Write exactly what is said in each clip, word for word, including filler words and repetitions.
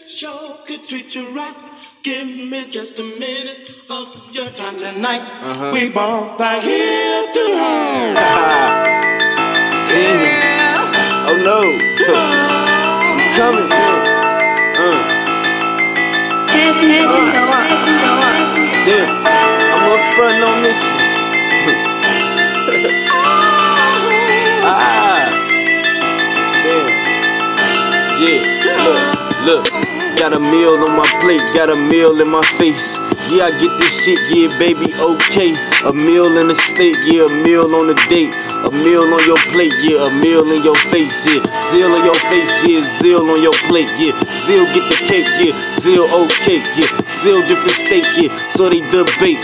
Sure could treat you right. Give me just a minute of your time tonight. Uh-huh. We both are here to home. Damn. Oh no. I'm coming, man. Uh. Damn. I'm up front on this one. Ah. Damn. Yeah. Look. Look. Got a meal on my plate, got a meal in my face. Yeah, I get this shit, yeah, baby, okay. A meal in the state, yeah, a meal on the date. A meal on your plate, yeah, a meal in your face, yeah. Zeal in your face, yeah, zeal on your plate, yeah. Zeal get the cake, yeah, zeal okay, yeah. Zeal different state, yeah, so they debate.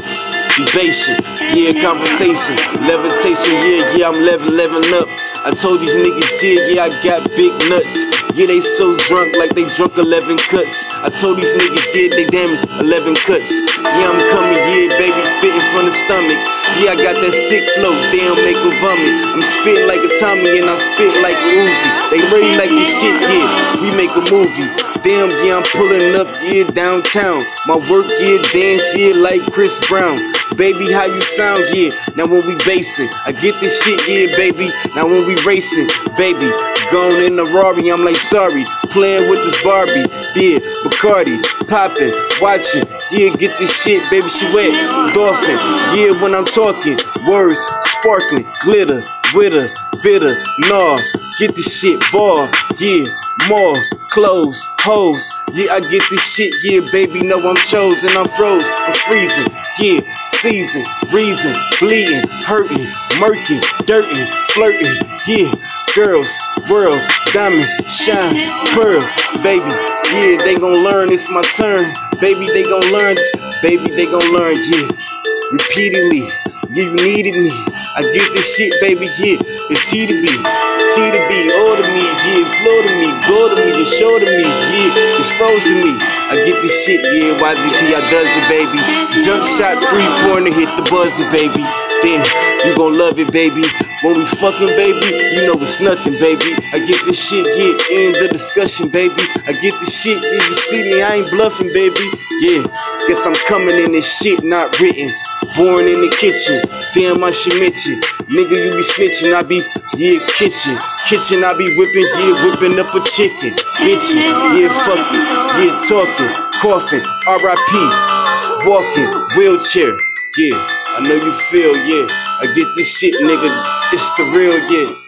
Debation, yeah, conversation. Levitation, yeah, yeah, I'm level, leveling up. I told these niggas shit, yeah, I got big nuts. Yeah, they so drunk like they drunk eleven cuts. I told these niggas shit, they damaged eleven cuts. Yeah, I'm coming, yeah, baby, spitting from the stomach. Yeah, I got that sick flow, damn, make a vomit. I'm spitting like a Tommy and I spit like a Uzi. They really like this shit, yeah, we make a movie. Damn, yeah, I'm pulling up, yeah, downtown. My work, yeah, dance, yeah, like Chris Brown. Baby, how you sound, yeah, now when we basing. I get this shit, yeah, baby, now when we racing. Baby, gone in the Rari, I'm like, sorry. Playing with this Barbie, yeah, Bacardi, popping, watching. Yeah, get this shit, baby, she wet, dolphin. Yeah, when I'm talking, words, sparkling, glitter, witter, bitter, nah. Get this shit, bar, yeah, more, clothes, hoes. Yeah, I get this shit, yeah, baby, know I'm chosen, I'm froze, I'm freezing. Yeah, season, reason, bleeding, hurting, murking, dirty, flirting. Yeah, girls, world, diamond, shine, pearl, baby. Yeah, they gon' learn, it's my turn. Baby, they gon' learn, baby, they gon' learn, yeah. Repeatedly, yeah, you needed me. I get this shit, baby, yeah. It's T to B, T to B, O to me, yeah. Flow to me, go to me, the show to me, yeah. It's froze to me. I get this shit, yeah. Y Z P, I does it, baby. Jump shot, three pointer, hit the buzzer, baby. Then you gon' love it, baby. When we fucking, baby, you know it's nothing, baby. I get this shit, yeah, in the discussion, baby. I get this shit, yeah, you see me, I ain't bluffing, baby. Yeah, guess I'm coming in this shit not written. Born in the kitchen, damn, I should mention. Nigga, you be snitching, I be, yeah, kitchen. Kitchen, I be whipping, yeah, whipping up a chicken. Bitchin', yeah, fuck it, yeah, talking, coughing, R I P, walking, wheelchair. Yeah, I know you feel, yeah. I get this shit, nigga, it's the real, yeah.